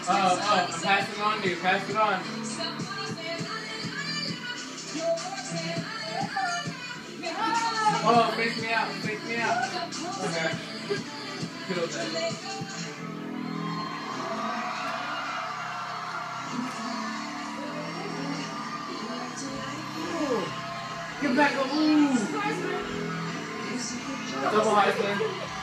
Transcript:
I'm passing on to you. Pass it on. Oh, fake me out. Fake me out. Okay. Killed that. Get back. Ooh. Double Heisman.